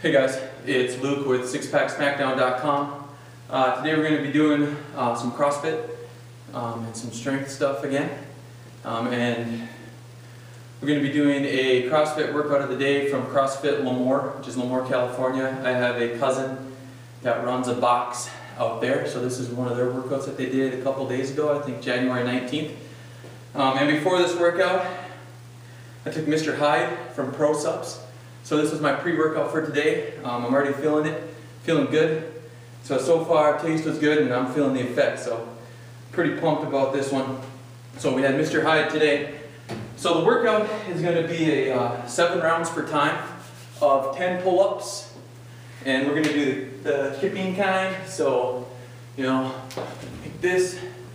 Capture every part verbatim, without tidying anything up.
Hey guys, it's Luke with six pack smackdown dot com. Uh, today we're going to be doing uh, some CrossFit um, and some strength stuff again. Um, and we're going to be doing a CrossFit workout of the day from CrossFit Lemoore, which is Lemoore, California. I have a cousin that runs a box out there, so this is one of their workouts that they did a couple days ago, I think January nineteenth. Um, and before this workout, I took Mister Hyde from Pro Subs. So this was my pre-workout for today. Um, I'm already feeling it, feeling good. So, so far taste was good and I'm feeling the effects. So pretty pumped about this one. So we had Mister Hyde today. So the workout is going to be a uh, seven rounds per time of ten pull-ups. And we're going to do the, the kipping kind. So, you know, like this.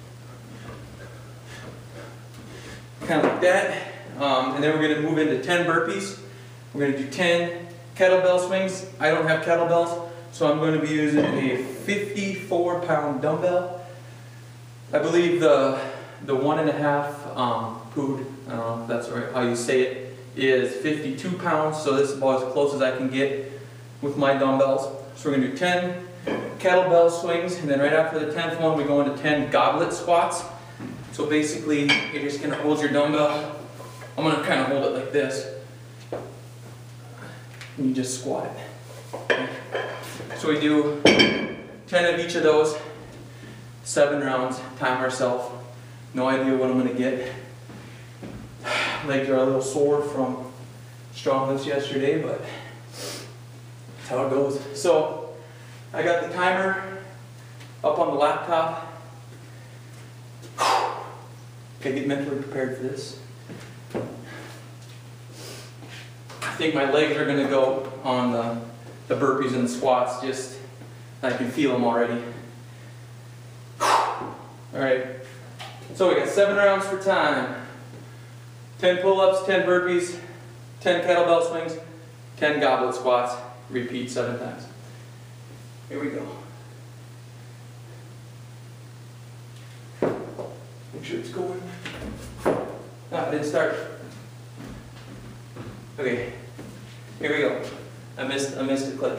Kind of like that. Um, and then we're going to move into ten burpees. We're going to do ten kettlebell swings. I don't have kettlebells, so I'm going to be using a fifty-four pound dumbbell. I believe the the one and a half um, pood, I don't know if that's right, how you say it, is fifty-two pounds. So this is about as close as I can get with my dumbbells. So we're going to do ten kettlebell swings, and then right after the tenth one, we go into ten goblet squats. So basically, you're just going to hold your dumbbell. I'm going to kind of hold it like this. And you just squat it. So we do ten of each of those, seven rounds, time ourselves. No idea what I'm going to get. Legs are a little sore from strong lifts yesterday, but that's how it goes. So I got the timer up on the laptop. Okay, get mentally prepared for this. I think my legs are going to go on the, the burpees and the squats, just I can feel them already. Alright, so we got seven rounds for time. ten pull-ups, ten burpees, ten kettlebell swings, ten goblet squats. Repeat seven times. Here we go. Make sure it's going. Ah, I didn't start. Okay. Here we go. I missed, I missed a click.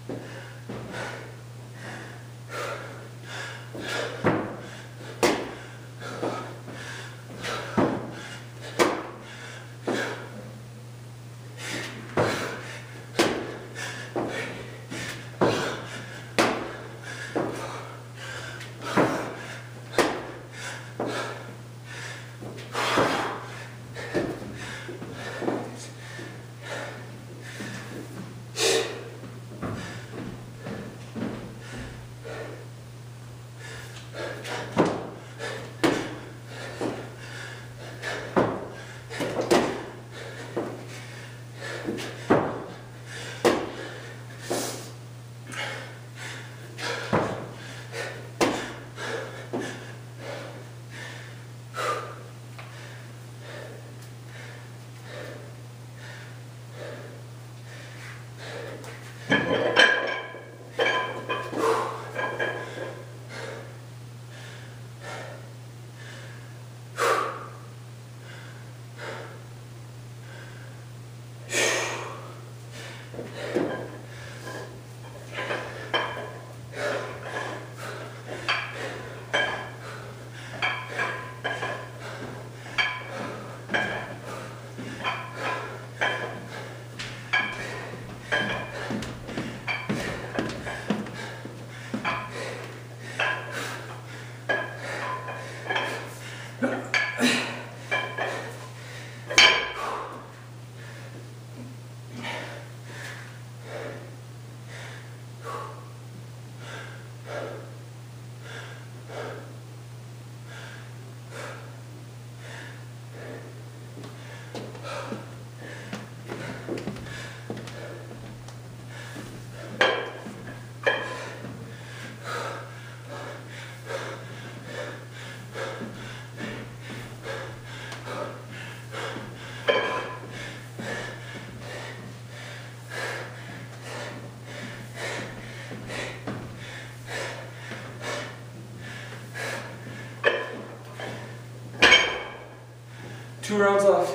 Two rounds left.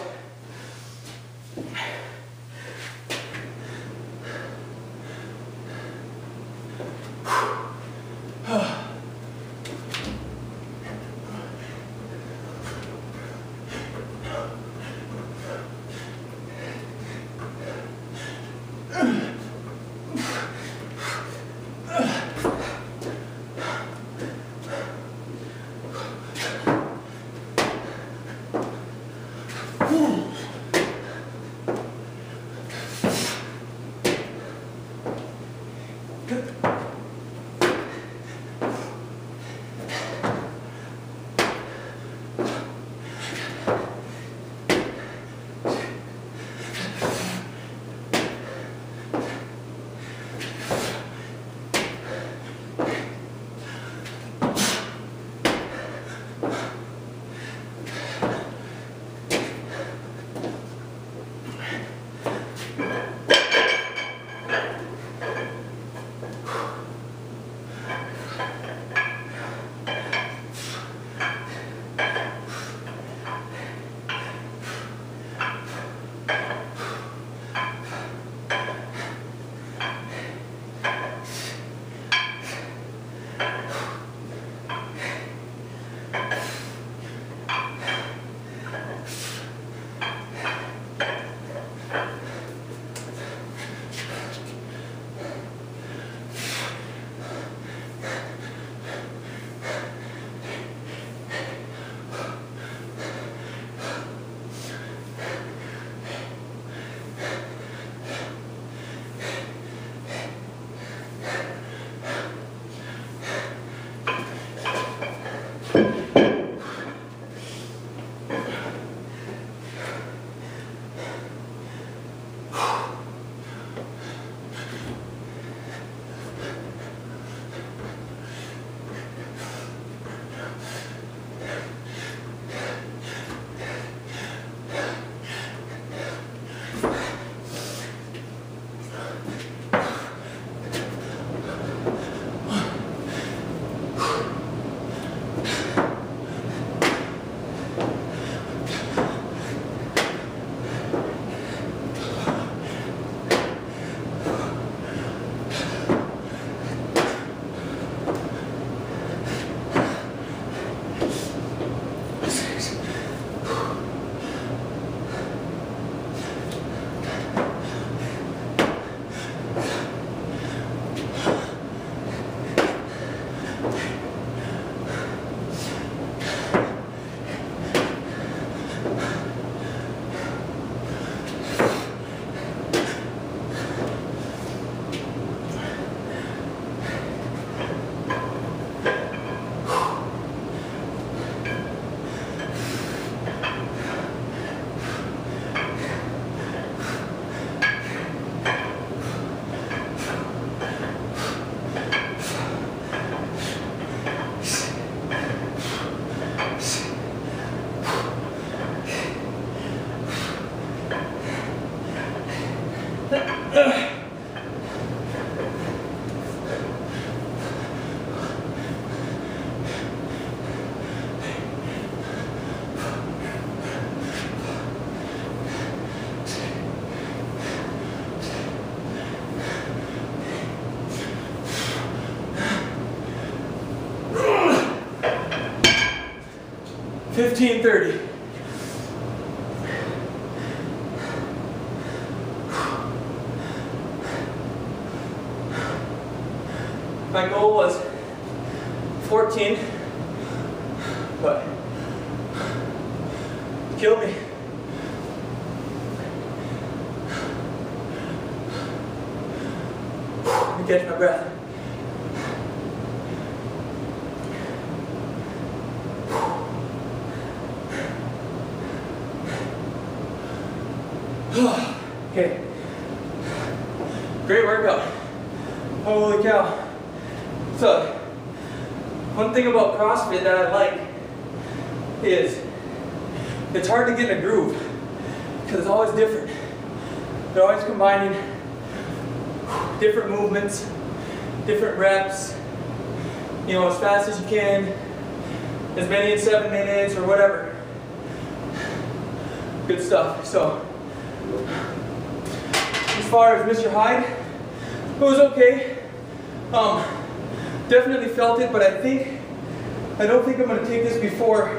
fifteen thirty. My goal was fourteen, but it killed me. Let me catch my breath. Okay. Great workout. Holy cow. So, one thing about CrossFit that I like is it's hard to get in a groove because it's always different. They're always combining different movements, different reps, you know, as fast as you can, as many in seven minutes or whatever. Good stuff. So, as far as Mister Hyde, it was okay. Um, definitely felt it, but I think, I don't think I'm going to take this before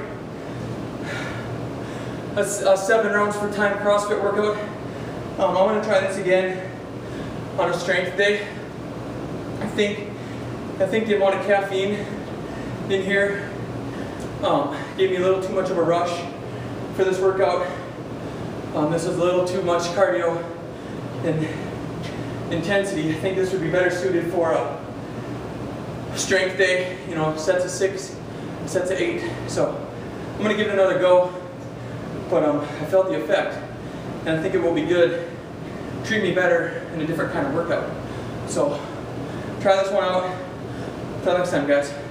a, a seven rounds for time CrossFit workout. Um, I want to try this again on a strength day. I think, I think the amount of caffeine in here um, gave me a little too much of a rush for this workout. Um, this is a little too much cardio and intensity. I think this would be better suited for a strength day, you know, sets of six, sets of eight. So I'm gonna give it another go, but um, I felt the effect, and I think it will be good, treat me better in a different kind of workout. So try this one out. Until next time, guys.